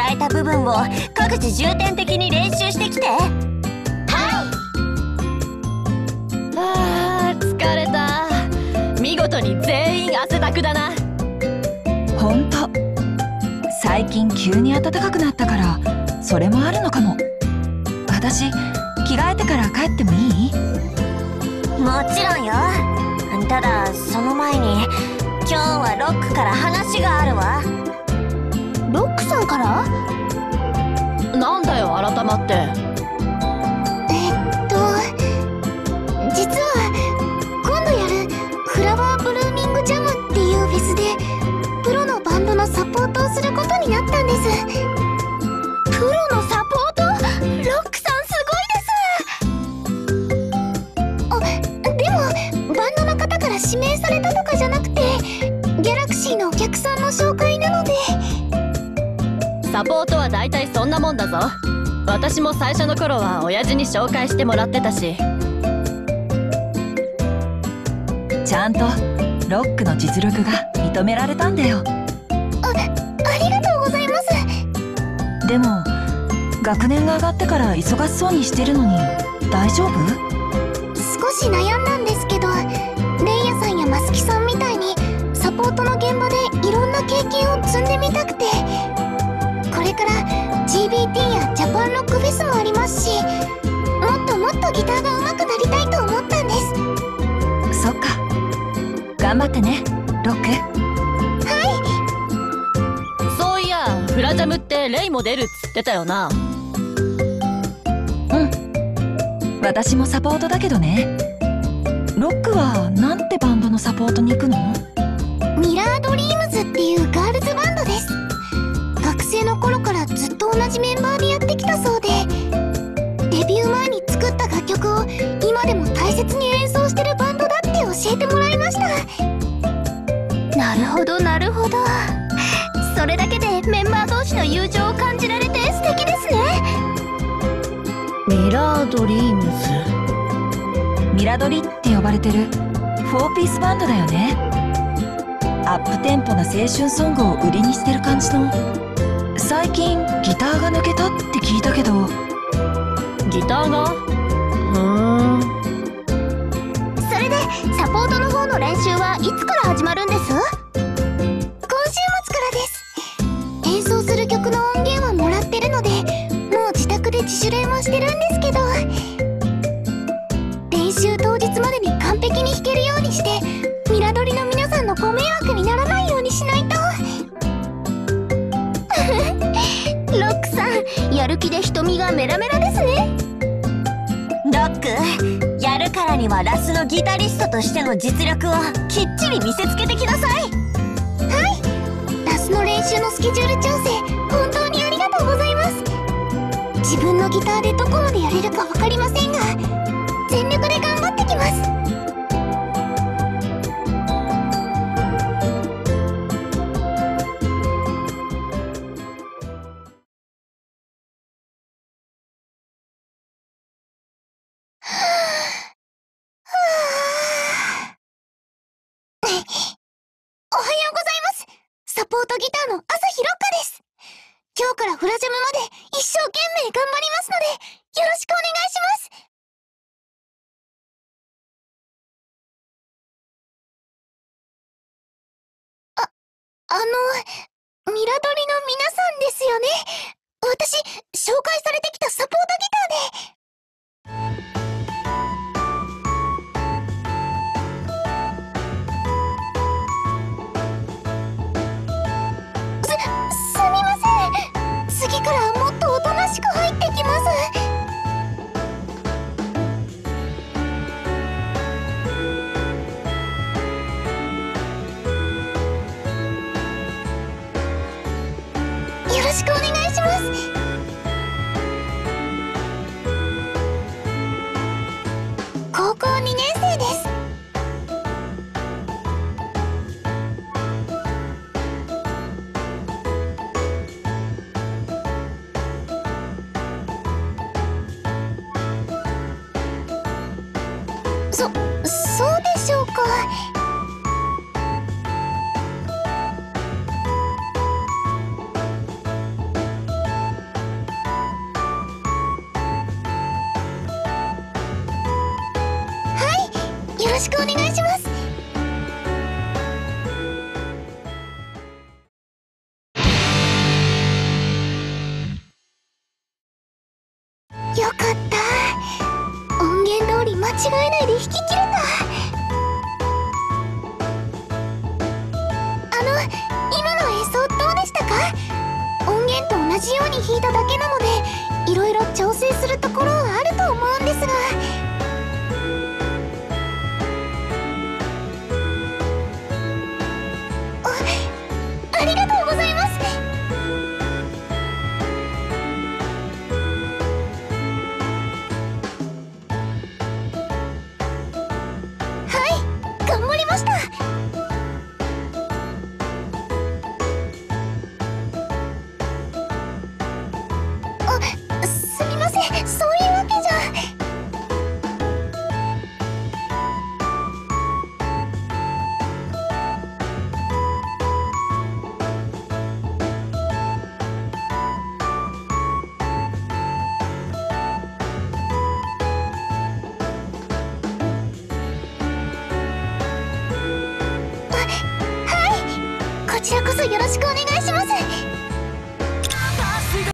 えた部分を各自重点的に練習してきて。 疲れた。見事に全員汗だくだな。 ほんと最近急に暖かくなったからそれもあるのかも。私着替えてから帰ってもいい？ もちろんよ。ただその前に今日はロックから話があるわ。ロックさんから？ なんだよ改まって。 実は今度やるフラワーブルーミングジャムっていうフェスでプロのバンドのサポートをすることになったんです。プロのサポート？ロックさんすごいです。でもバンドの方から指名されたとかじゃなくてギャラクシーのお客さんの紹介なので。 サポートは大体そんなもんだぞ。私も最初の頃は親父に紹介してもらってたし。 ちゃんとロックの実力が認められたんだよ。 ありがとうございます。 でも学年が上がってから忙しそうにしてるのに大丈夫？ 少し悩んだんですけど、レイヤさんやマスキさんみたいにサポートの現場でいろんな経験を積んでみたくて、これから GBT やジャパンロックフェスもありますし、もっともっとギターが上手くなりたいと思ったんです。 そっか、頑張ってねロック。 そういやフラジャムってレイも出るっつってたよな。 うん、私もサポートだけどね。ロックはなんてバンドのサポートに行くの？ ミラードリームズっていうガールズバンドです。学生の頃からずっと同じメンバーでやってきたそうで、デビュー前に作った楽曲を今でも大切に演奏してるバンドだって教えてもらいました。なるほどなるほど。それだけでメンバー同士の友情を感じられて素敵ですね。 ミラードリームズ。 ミラドリって呼ばれてる4ピースバンドだよね。アップテンポな青春ソングを売りにしてる感じの。最近ギターが抜けたって聞いたけど。 ギターが？ それでサポートの方の練習はいつから始まるんです？今週末からです。演奏する曲の音源はもらってるので、もう自宅で自主練はしてるんですけど、練習当日までに完璧に弾けるようにしてミラドリの皆さんのご迷惑にならないようにしないと。ロックさん、やる気で瞳がメラメラですね。ロック、やるからにはラスのギタリストとしての実力をきっちり見せつけてきなさい。はい、ラスの練習のスケジュール調整本当にありがとうございます。自分のギターでどこまでやれるか分かりませんが全力で頑張ってきます。おはようございます。サポートギターの朝日ロッカです。今日からフラジャムまで一生懸命頑張りますのでよろしくお願いします。ミラドリの皆さんですよね。私、紹介されてきたサポートギターで。すみません。次からもっとおとなしく入ってきます。よろしくお願いします。高校2年生です。そうでしょうか。 しくお願いします。よかった。音源通り間違えないで弾き切れた。今の演奏どうでしたか？音源と同じように弾いただけなのでいろいろ調整するところはあると思うんですが。ありがとうございます。はい、頑張りました。すみません、そういうわけじゃ。はい、こちらこそよろしくお願いします。